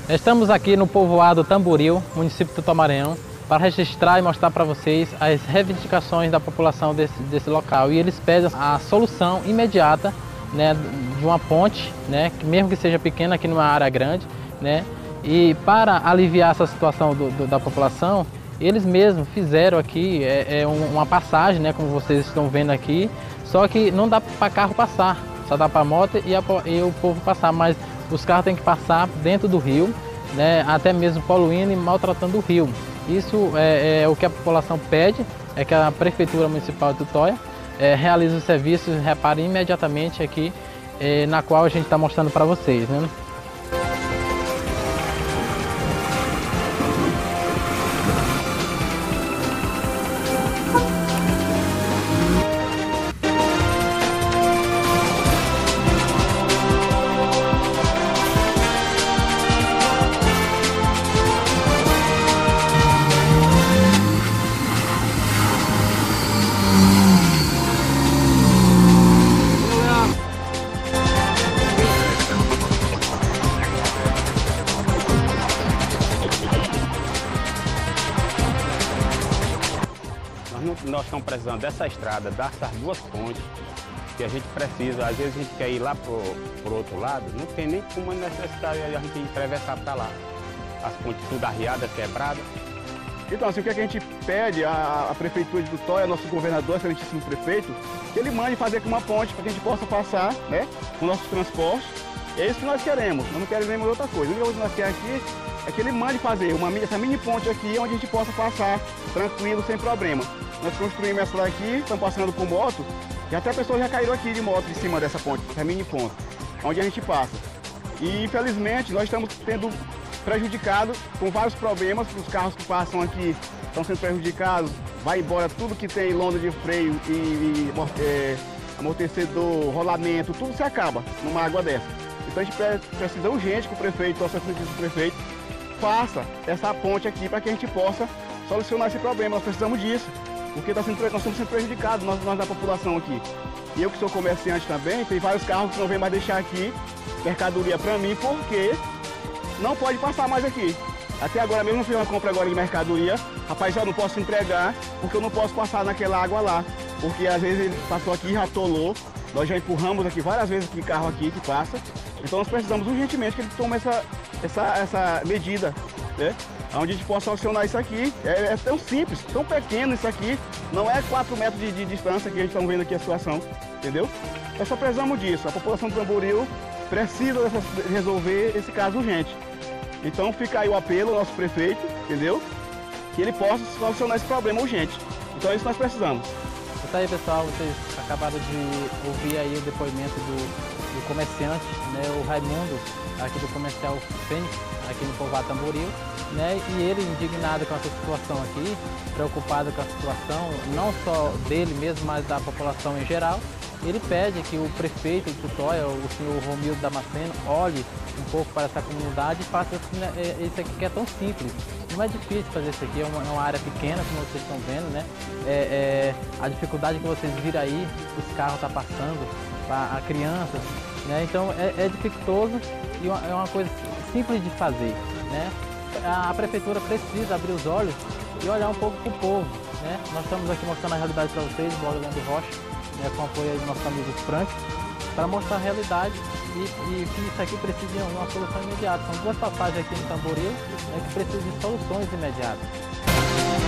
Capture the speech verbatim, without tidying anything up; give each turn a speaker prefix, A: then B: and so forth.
A: Estamos aqui no povoado Tamboril, município do Maranhão, para registrar e mostrar para vocês as reivindicações da população desse, desse local. E eles pedem a solução imediata, né, de uma ponte, né, que mesmo que seja pequena aqui numa área grande, né, e para aliviar essa situação do, do, da população, eles mesmos fizeram aqui é, é uma passagem, né, como vocês estão vendo aqui, só que não dá para carro passar, só dá para moto e, a, e o povo passar, mas os carros têm que passar dentro do rio, né, até mesmo poluindo e maltratando o rio. Isso é, é o que a população pede, é que a Prefeitura Municipal de Tutóia é, realize os serviços e repare imediatamente aqui, é, na qual a gente está mostrando para vocês, né?
B: Nós estamos precisando dessa estrada, dessas duas pontes, que a gente precisa, às vezes a gente quer ir lá para o outro lado, não tem nem como necessidade a gente atravessar para lá. As pontes tudo arriadas, quebradas.
C: Então, assim, o que, é que a gente pede à, à Prefeitura de Tutóia, nosso governador, excelentíssimo prefeito, que ele mande fazer aqui uma ponte para que a gente possa passar, né, com nossos transportes. É isso que nós queremos, nós não queremos outra coisa. A única coisa que nós queremos aqui é que ele mande fazer uma, essa mini ponte aqui, onde a gente possa passar tranquilo, sem problema. Nós construímos essa daqui, estamos passando com moto, e até pessoas já caíram aqui de moto em cima dessa ponte, essa mini ponte, onde a gente passa. E infelizmente nós estamos tendo prejudicado com vários problemas, os carros que passam aqui estão sendo prejudicados, vai embora tudo que tem lona de freio e, e é, amortecedor, rolamento, tudo se acaba numa água dessa. Então a gente precisa urgente que o prefeito, nosso excelentíssimo prefeito, faça essa ponte aqui para que a gente possa solucionar esse problema. Nós precisamos disso, porque tá sendo, nós estamos sendo prejudicados, nós, nós da população aqui. E eu que sou comerciante também, tem vários carros que não vêm mais deixar aqui mercadoria para mim, porque não pode passar mais aqui. Até agora mesmo eu fiz uma compra agora de mercadoria, rapaz, eu não posso entregar, porque eu não posso passar naquela água lá, porque às vezes ele passou aqui e atolou, nós já empurramos aqui várias vezes aqui carro aqui que passa, então nós precisamos urgentemente que ele tome essa, essa, essa medida, né? Onde a gente possa solucionar isso aqui. É, é tão simples, tão pequeno isso aqui, não é quatro metros de, de distância que a gente está vendo aqui a situação, entendeu? Nós só precisamos disso, a população do Tamboril precisa dessa, resolver esse caso urgente. Então fica aí o apelo ao nosso prefeito, entendeu? Que ele possa solucionar esse problema urgente. Então é isso que nós precisamos.
A: Isso aí, pessoal, vocês acabaram de ouvir aí o depoimento do, do comerciante, né, o Raimundo, aqui do Comercial Fênix, aqui no povoado Tamboril, né, e ele indignado com essa situação aqui, preocupado com a situação, não só dele mesmo, mas da população em geral. Ele pede que o prefeito de Tutóia, o senhor Romildo Damasceno, olhe um pouco para essa comunidade e faça assim, né, isso aqui que é tão simples. Não é difícil fazer isso aqui, é uma, é uma área pequena, como vocês estão vendo, né? É, é, a dificuldade que vocês viram aí, os carros estão tá passando, a, a crianças, né? Então é, é dificultoso e uma, é uma coisa simples de fazer, né? A, a prefeitura precisa abrir os olhos e olhar um pouco para o povo, né? Nós estamos aqui mostrando a realidade para vocês, o blog Leandro Rocha, né, com o apoio do nosso amigo Frank, para mostrar a realidade e, e que isso aqui precisa de uma solução imediata. São duas passagens aqui no Tamboril, né, que precisam de soluções imediatas.